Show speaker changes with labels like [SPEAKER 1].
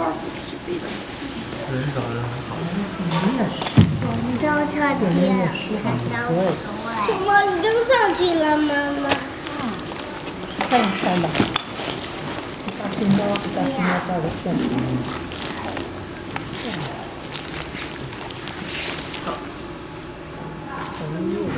[SPEAKER 1] 高不是对的。
[SPEAKER 2] 人少人还好。
[SPEAKER 3] 高特点，还上我了。什么已经上去了，妈妈？
[SPEAKER 4] 快点上吧。小心包，小心要照个相。哎呦。